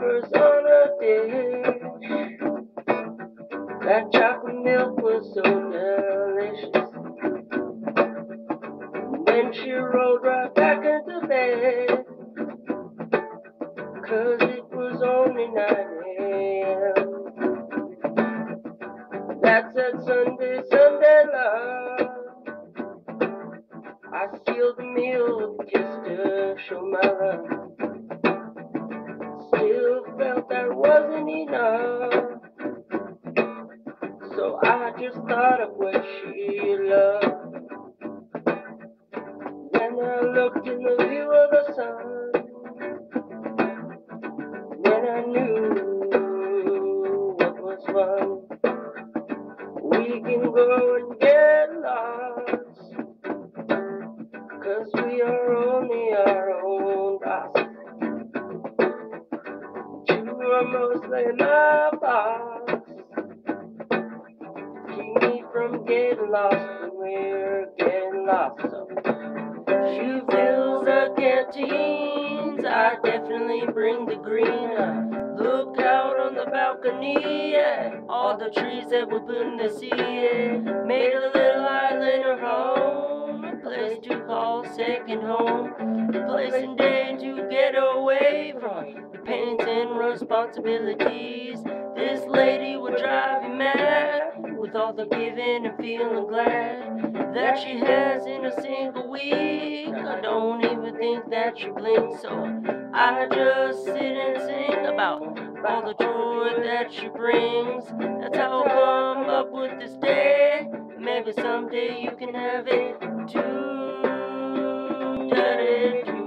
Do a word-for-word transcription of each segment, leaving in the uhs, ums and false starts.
wafers on a dish. That chocolate milk was so delicious. And then she rolled right back into bed, 'cause it was only nine a m That's that Sunday, Sunday love. I sealed the meal with a kiss to show my love. Still felt that wasn't enough, so I just thought of what she loved. Then I looked in the view of the sun, then I knew what was fun. We can go and get lost, 'cause we are only our own boss. You are mostly my boss. Keep me from getting lost when we're getting lost. So she fills the canteens, I definitely bring the green. Uh, look out on the balcony at all the trees that we put in the sea. Made a little island of home, a place to call second home, a place and day to get away from the pains and responsibilities. This lady would drive you mad with all the giving and feeling glad that she has in a single week. I don't even think that she blinks, so I just sit and sing about all the joy that she brings. That's how I come up with this day. Maybe someday you can have it too. Da-da-doo.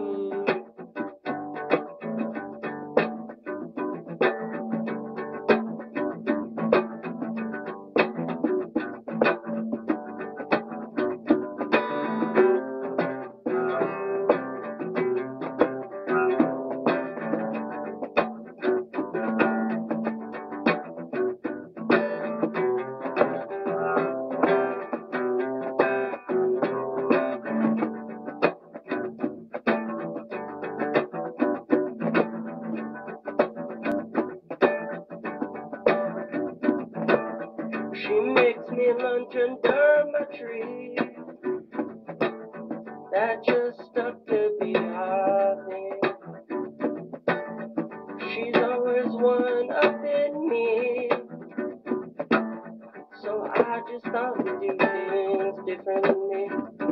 She makes me lunch under my tree. That just stuck to be hobby. She's always one up in me, so I just thought we'd do things differently.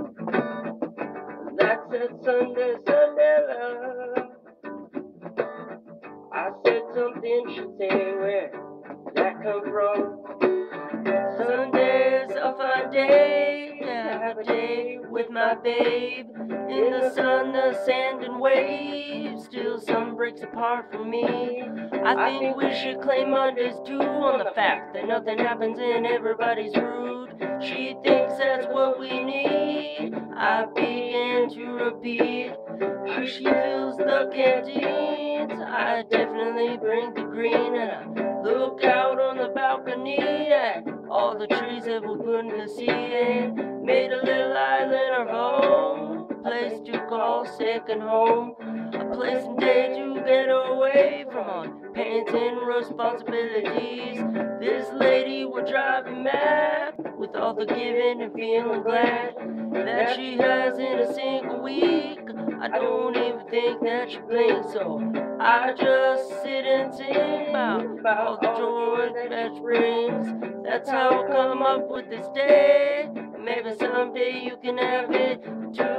That's that Sunday, Sunday love. I said something, she'd say, where did that come from? Sunday's a fine day to have a day with my babe. In the sun, the sand and waves, still some breaks apart from me. I think we should claim Mondays too, on the fact that nothing happens and everybody's rude. She thinks that's what we need. I began to repeat how she fills the canteens. I definitely bring the green, and I look out on the balcony at all the trees that we put in the sea, and made a little island of home, a place to call second home, a place and day to get away from all pains and responsibilities. This lady will drive me mad with all the giving and feeling glad that she has in a single week. I don't even think that she blinks, so I just sit and sing about all the joy that she brings. That's how I come up with this day. Maybe someday you can have it too.